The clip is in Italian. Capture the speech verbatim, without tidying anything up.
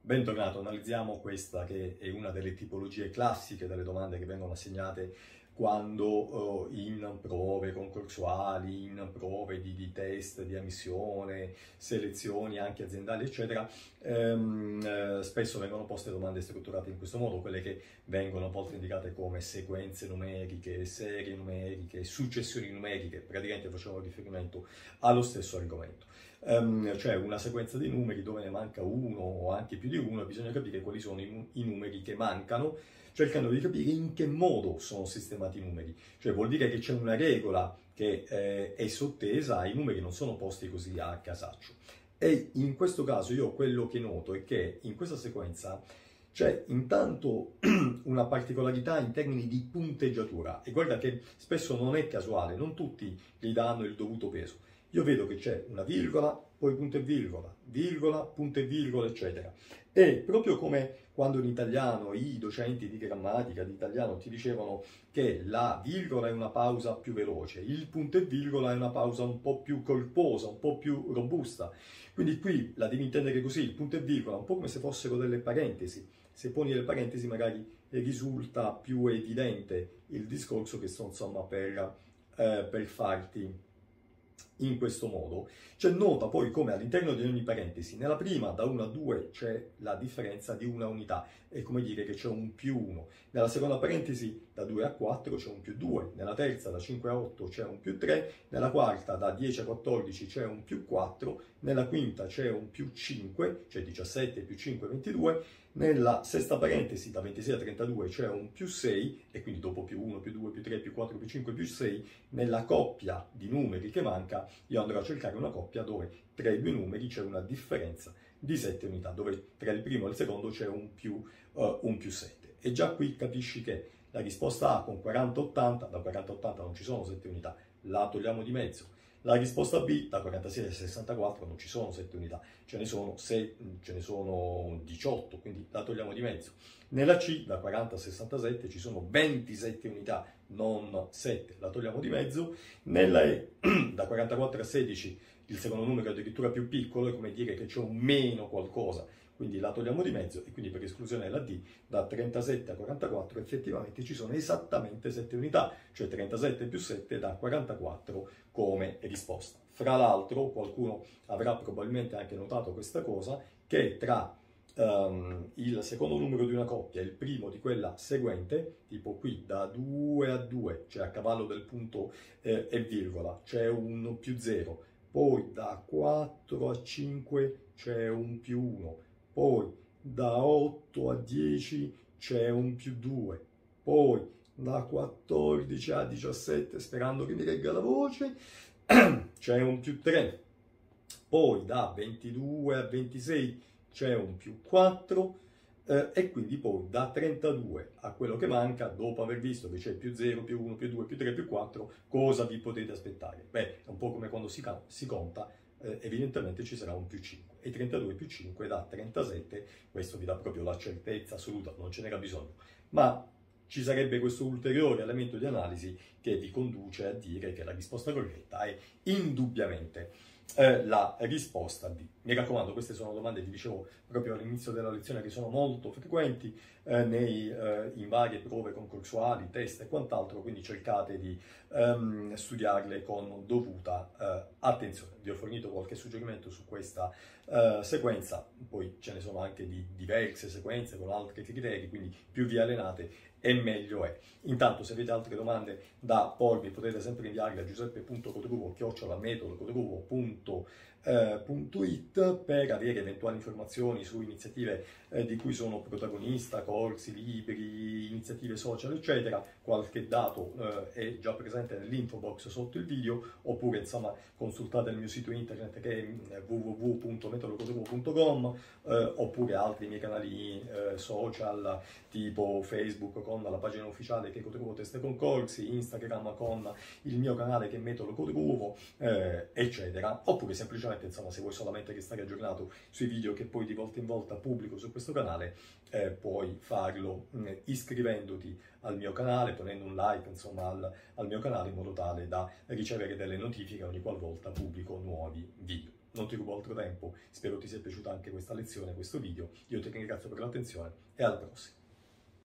Bentornato, analizziamo questa che è una delle tipologie classiche delle domande che vengono assegnate quando uh, in prove concorsuali, in prove di, di test di ammissione, selezioni anche aziendali, eccetera, ehm, eh, spesso vengono poste domande strutturate in questo modo, quelle che vengono a volte indicate come sequenze numeriche, serie numeriche, successioni numeriche, praticamente facciamo riferimento allo stesso argomento. Um, cioè una sequenza di numeri dove ne manca uno o anche più di uno, e bisogna capire quali sono i, i numeri che mancano, cercando di capire in che modo sono sistemati i numeri. Cioè vuol dire che c'è una regola che eh, è sottesa, i numeri non sono posti così a casaccio. E in questo caso io quello che noto è che in questa sequenza c'è intanto una particolarità in termini di punteggiatura, e guarda che spesso non è casuale, non tutti gli danno il dovuto peso. Io vedo che c'è una virgola, poi punto e virgola, virgola, punto e virgola, eccetera. E proprio come quando in italiano i docenti di grammatica, di italiano, ti dicevano che la virgola è una pausa più veloce, il punto e virgola è una pausa un po' più corposa, un po' più robusta. Quindi qui la devi intendere così, il punto e virgola, un po' come se fossero delle parentesi. Se poni le parentesi magari risulta più evidente il discorso che sto insomma per, eh, per farti in questo modo. Cioè nota poi come all'interno di ogni parentesi, nella prima da uno a due c'è la differenza di una unità, è come dire che c'è un più uno, nella seconda parentesi da due a quattro c'è un più due, nella terza da cinque a otto c'è un più tre, nella quarta da dieci a quattordici c'è un più quattro, nella quinta c'è un più cinque, cioè diciassette più cinque ventidue, nella sesta parentesi da ventisei a trentadue c'è un più sei, e quindi dopo più uno, più due, più tre, più quattro, più cinque, più sei, nella coppia di numeri che manca io andrò a cercare una coppia dove tra i due numeri c'è una differenza di sette unità, dove tra il primo e il secondo c'è un più, uh, un più sette. E già qui capisci che la risposta A con quaranta ottanta, da quaranta ottanta non ci sono sette unità, la togliamo di mezzo. La risposta B da quarantasei a sessantaquattro non ci sono sette unità, ce ne sono, sei, ce ne sono diciotto, quindi la togliamo di mezzo. Nella C da quaranta a sessantasette ci sono ventisette unità, non sette, la togliamo di mezzo. Nella E da quarantaquattro a sedici il secondo numero è addirittura più piccolo, è come dire che c'è un meno qualcosa, quindi la togliamo di mezzo, e quindi per esclusione la D da trentasette a quarantaquattro effettivamente ci sono esattamente sette unità, cioè trentasette più sette da quarantaquattro come risposta. Fra l'altro qualcuno avrà probabilmente anche notato questa cosa, che tra um, il secondo numero di una coppia e il primo di quella seguente, tipo qui da due a due, cioè a cavallo del punto eh, e virgola, c'è un più zero, poi da quattro a cinque c'è un più uno, poi da otto a dieci c'è un più due, poi da quattordici a diciassette, sperando che mi regga la voce, c'è un più tre, poi da ventidue a ventisei c'è un più quattro, eh, e quindi poi da trentadue a quello che manca, dopo aver visto che c'è più zero, più uno, più due, più tre, più quattro, cosa vi potete aspettare? Beh, è un po' come quando si, si conta, eh, evidentemente ci sarà un più cinque, e trentadue più cinque da trentasette, questo vi dà proprio la certezza assoluta, non ce n'era bisogno, ma ci sarebbe questo ulteriore elemento di analisi che vi conduce a dire che la risposta corretta è indubbiamente eh, la risposta D. Mi raccomando, queste sono domande, vi dicevo proprio all'inizio della lezione, che sono molto frequenti eh, nei, eh, in varie prove concorsuali, test e quant'altro, quindi cercate di ehm, studiarle con dovuta eh, attenzione. Vi ho fornito qualche suggerimento su questa eh, sequenza, poi ce ne sono anche di diverse sequenze con altri criteri, quindi più vi allenate e meglio è. Intanto, se avete altre domande da pormi, potete sempre inviarle a giuseppe punto codruvo chiocciola metodo codruvo punto it per avere eventuali informazioni su iniziative eh, di cui sono protagonista, corsi, libri, iniziative social, eccetera. Qualche dato eh, è già presente nell'info box sotto il video, oppure insomma consultate il mio sito internet che è w w w punto metodo codruvo punto com, eh, oppure altri miei canali eh, social tipo Facebook con la pagina ufficiale che è Codruvo Test e Concorsi, Instagram con il mio canale che è Metodo Codruvo, eh, eccetera. Oppure semplicemente, insomma, se vuoi solamente restare aggiornato sui video che poi di volta in volta pubblico su questo canale, eh, puoi farlo mh, iscrivendoti al mio canale, ponendo un like, insomma, al, al mio canale, in modo tale da ricevere delle notifiche ogni qualvolta pubblico nuovi video. non ti rubo altro tempo, spero ti sia piaciuta anche questa lezione, questo video, io ti ringrazio per l'attenzione e alla prossima.